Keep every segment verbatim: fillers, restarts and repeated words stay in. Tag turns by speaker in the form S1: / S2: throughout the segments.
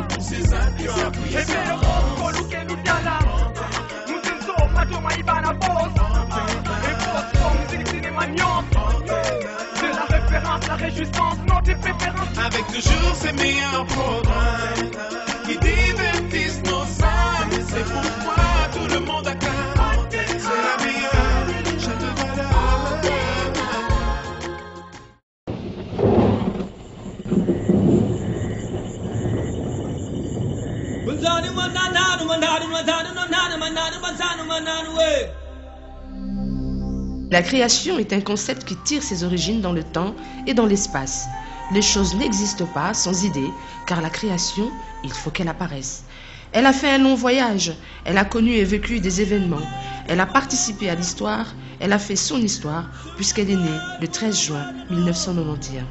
S1: La réjouissance, non tes préférences. Avec toujours ces meilleurs programmes qui divertissent nos âmes. C'est pourquoi tout le monde acclame. C'est la meilleure, je te
S2: La création est un concept qui tire ses origines dans le temps et dans l'espace. Les choses n'existent pas sans idée, car la création, il faut qu'elle apparaisse. Elle a fait un long voyage, elle a connu et vécu des événements, elle a participé à l'histoire, elle a fait son histoire, puisqu'elle est née le treize juin mille neuf cent quatre-vingt-onze.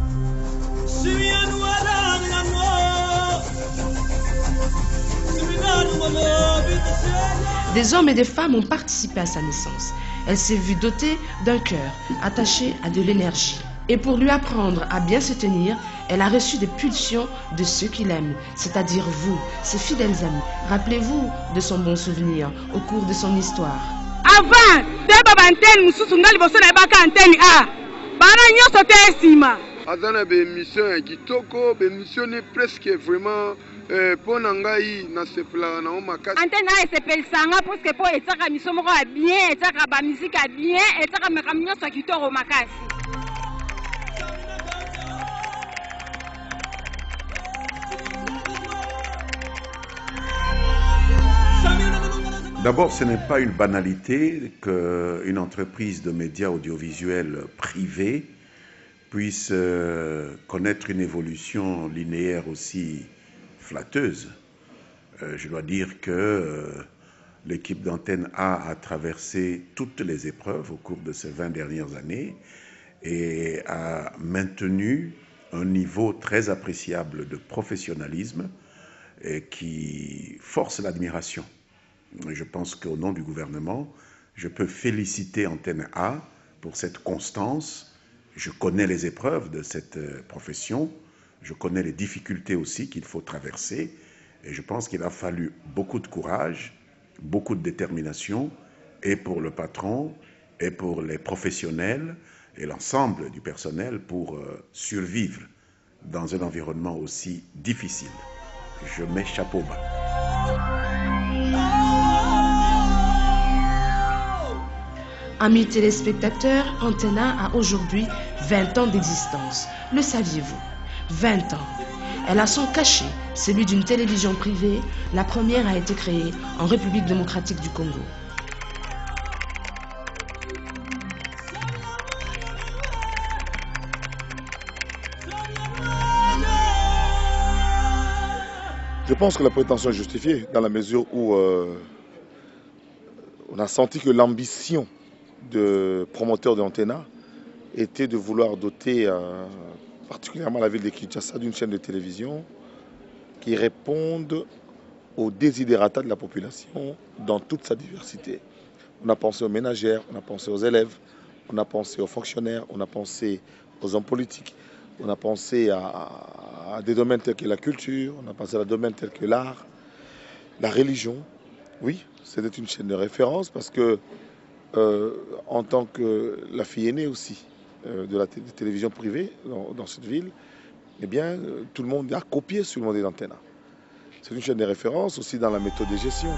S2: Des hommes et des femmes ont participé à sa naissance. Elle s'est vue dotée d'un cœur attaché à de l'énergie. Et pour lui apprendre à bien se tenir, elle a reçu des pulsions de ceux qui l'aiment, c'est-à-dire vous, ses fidèles amis. Rappelez-vous de son bon souvenir au cours de son histoire.
S3: Avant,
S4: Azana be mission ya kitoko, be mission presque vraiment euh pour nangai na sepla na makasi.
S3: Antenne a sepel sanga parce que pour etaka mission moko bien, etaka ba musique bien, etaka mekamnyo sa kitoko makasi.
S5: D'abord, ce n'est pas une banalité qu'une entreprise de médias audiovisuels privés puisse euh, connaître une évolution linéaire aussi flatteuse. Euh, je dois dire que euh, l'équipe d'Antenne A a traversé toutes les épreuves au cours de ces vingt dernières années et a maintenu un niveau très appréciable de professionnalisme et qui force l'admiration. Je pense qu'au nom du gouvernement, je peux féliciter Antenne A pour cette constance. Je connais les épreuves de cette profession, je connais les difficultés aussi qu'il faut traverser et je pense qu'il a fallu beaucoup de courage, beaucoup de détermination et pour le patron et pour les professionnels et l'ensemble du personnel pour survivre dans un environnement aussi difficile. Je mets chapeau bas.
S2: Amis téléspectateurs, Antenne A a aujourd'hui vingt ans d'existence. Le saviez-vous? vingt ans. Elle a son cachet, celui d'une télévision privée. La première a été créée en République démocratique du Congo.
S6: Je pense que la prétention est justifiée dans la mesure où euh, on a senti que l'ambition de promoteur d'Antenne A était de vouloir doter euh, particulièrement la ville de Kinshasa d'une chaîne de télévision qui réponde aux desiderata de la population dans toute sa diversité. On a pensé aux ménagères, on a pensé aux élèves, on a pensé aux fonctionnaires, on a pensé aux hommes politiques, on a pensé à, à des domaines tels que la culture, on a pensé à des domaines tels que l'art, la religion. Oui, c'était une chaîne de référence parce que Euh, en tant que la fille aînée aussi euh, de la de télévision privée dans, dans cette ville, eh bien, euh, tout le monde a copié sur le modèle d'Antenne A. C'est une chaîne de référence aussi dans la méthode de gestion.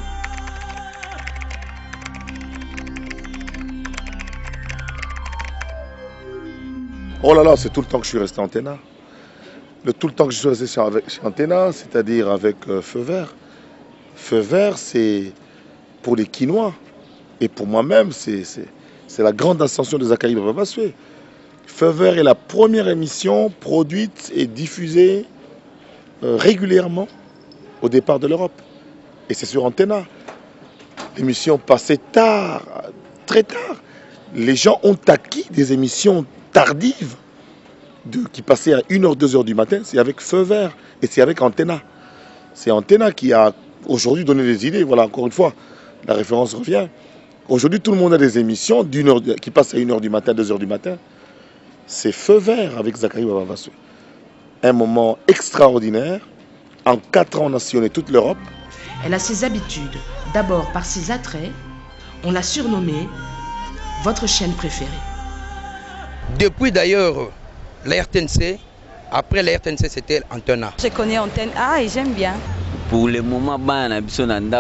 S6: Oh là là, c'est tout le temps que je suis resté à Antenne A. Le tout le temps que je suis resté chez, chez Antenne A, c'est-à-dire avec euh, Feu Vert. Feu Vert, c'est pour les Quinois. Et pour moi-même, c'est la grande ascension de Zakari Baba Bassoué. Feu Vert est la première émission produite et diffusée euh, régulièrement au départ de l'Europe. Et c'est sur Antenne A. L'émission passait tard, très tard. Les gens ont acquis des émissions tardives de, qui passaient à une heure, deux heures du matin. C'est avec Feu Vert et c'est avec Antenne A. C'est Antenne A qui a aujourd'hui donné des idées. Voilà, encore une fois, la référence revient. Aujourd'hui, tout le monde a des émissions d'une heure, qui passent à une heure du matin, deux heures du matin. C'est Feu Vert avec Zakari Baba Bassoué. Un moment extraordinaire, En quatre ans, on a sillonné toute l'Europe.
S2: Elle a ses habitudes, d'abord par ses attraits. On l'a surnommée votre chaîne préférée.
S7: Depuis d'ailleurs la R T N C, après la R T N C c'était Antenne A.
S3: Je connais Antenne A et j'aime bien.
S8: Pour le moment, Antenne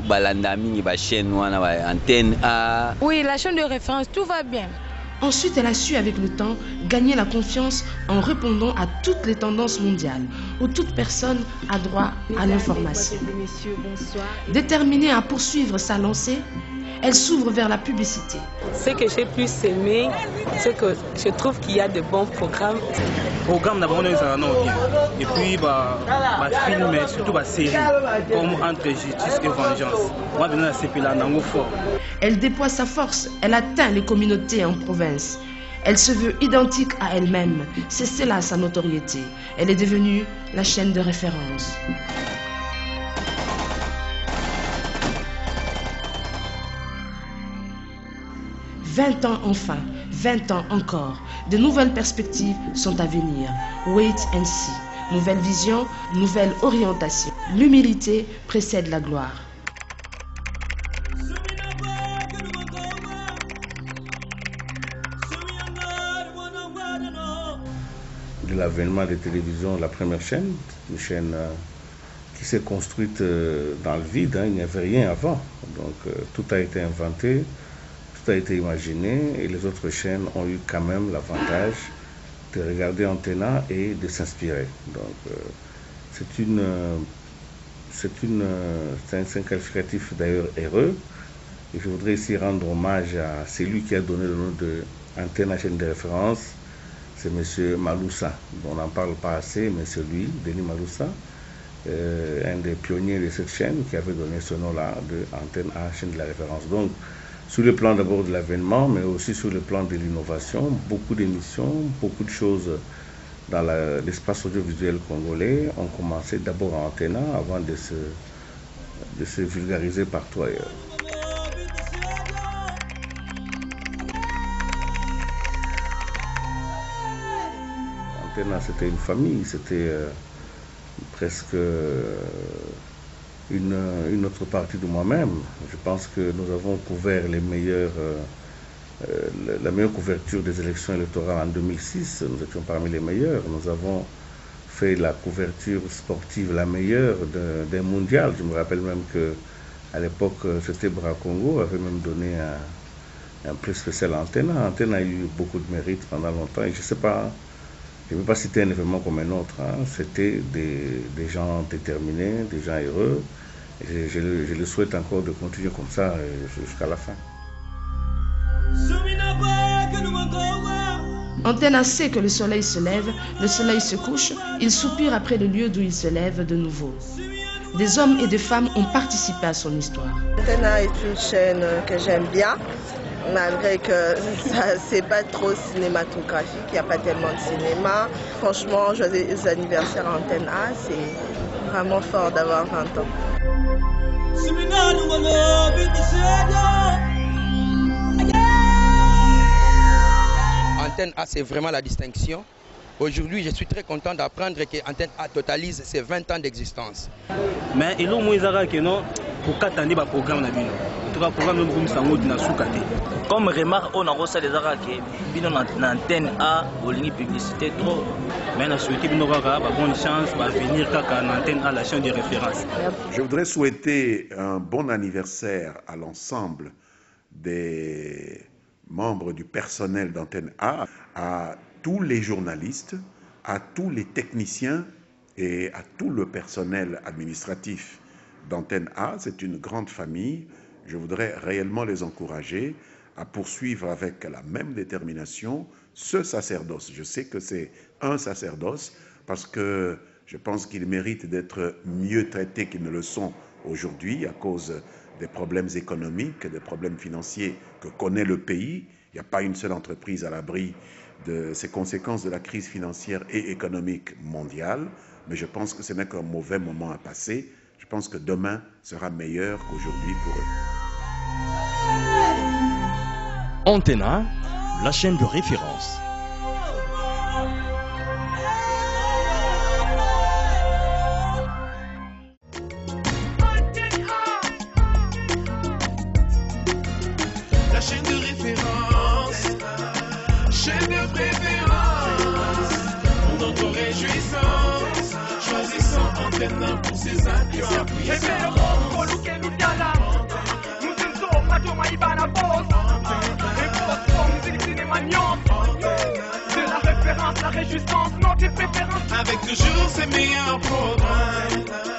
S8: A.
S3: Oui, la chaîne de référence, tout va bien.
S2: Ensuite, elle a su avec le temps gagner la confiance en répondant à toutes les tendances mondiales, où toute personne a droit à l'information. Déterminée à poursuivre sa lancée, elle s'ouvre vers la publicité.
S9: Ce que j'ai plus aimé, c'est que je trouve qu'il y a de bons programmes.
S10: Programme d'abord, et puis bah, bah, film, mais surtout bah, série, comme Entre Justice et Vengeance. Moi, maintenant, c'est là, fort.
S2: Elle déploie sa force, elle atteint les communautés en province. Elle se veut identique à elle-même. C'est cela sa notoriété. Elle est devenue la chaîne de référence. vingt ans enfin, vingt ans encore. De nouvelles perspectives sont à venir. Wait and see. Nouvelle vision, nouvelle orientation. L'humilité précède la gloire.
S5: De l'avènement des télévisions, la première chaîne, une chaîne euh, qui s'est construite euh, dans le vide, hein, il n'y avait rien avant. Donc euh, tout a été inventé. Tout a été imaginé et les autres chaînes ont eu quand même l'avantage de regarder Antenne A et de s'inspirer. Donc euh, c'est une, euh, c'est une, euh, c'est un, un qualificatif d'ailleurs heureux. Et je voudrais ici rendre hommage à celui qui a donné le nom de Antenne A, chaîne de référence. C'est M. Maloussa. On n'en parle pas assez, mais c'est lui, Denis Maloussa, euh, un des pionniers de cette chaîne qui avait donné ce nom-là de Antenne A, chaîne de la référence. Donc sur le plan d'abord de l'avènement, mais aussi sur le plan de l'innovation, beaucoup d'émissions, beaucoup de choses dans l'espace audiovisuel congolais ont commencé d'abord en Antenne A avant de se, de se vulgariser partout ailleurs. Antenne A, c'était une famille, c'était euh, presque... Euh, Une, une autre partie de moi-même. Je pense que nous avons couvert les meilleurs, euh, euh, la meilleure couverture des élections électorales en deux mille six. Nous étions parmi les meilleurs. Nous avons fait la couverture sportive la meilleure d'un mondial. Je me rappelle même que à l'époque, c'était Bra Congo avait même donné un, un prix spécial à Antenne A. Antenne A eu beaucoup de mérite pendant longtemps. Et je ne sais pas, je ne veux pas citer un événement comme un autre. Hein. C'était des, des gens déterminés, des gens heureux. Je, je, le, je le souhaite encore de continuer comme ça jusqu'à la fin.
S2: Antenne A sait que le soleil se lève, le soleil se couche, il soupire après le lieu d'où il se lève de nouveau. Des hommes et des femmes ont participé à son histoire.
S11: Antenne A est une chaîne que j'aime bien, malgré que c'est pas trop cinématographique, il n'y a pas tellement de cinéma. Franchement, joyeux anniversaire à Antenne A, c'est vraiment fort d'avoir vingt ans.
S7: Antenne A, c'est vraiment la distinction. Aujourd'hui, je suis très content d'apprendre que Antenne A totalise ses vingt ans d'existence.
S10: Mais il y a que non, pour quatre ans, programme en tout cas, programme
S8: comme remarque, on a reçu les arabes qui ont une antenne A, ou une publicité trop.
S10: Mais on a souhaité une bonne chance de venir à l'antenne A, la chaîne de référence.
S5: Je voudrais souhaiter un bon anniversaire à l'ensemble des membres du personnel d'Antenne A, à tous les journalistes, à tous les techniciens et à tout le personnel administratif d'Antenne A. C'est une grande famille. Je voudrais réellement les encourager à poursuivre avec la même détermination ce sacerdoce. Je sais que c'est un sacerdoce parce que je pense qu'ils méritent d'être mieux traités qu'ils ne le sont aujourd'hui à cause des problèmes économiques, des problèmes financiers que connaît le pays. Il n'y a pas une seule entreprise à l'abri de ces conséquences de la crise financière et économique mondiale, mais je pense que ce n'est qu'un mauvais moment à passer. Je pense que demain sera meilleur qu'aujourd'hui pour eux.
S12: Antenne A, la chaîne de référence.
S1: Antenne pour ses actions.
S13: C'est la référence, la réjouissance, notre préférence.
S1: Avec toujours ses meilleurs programmes.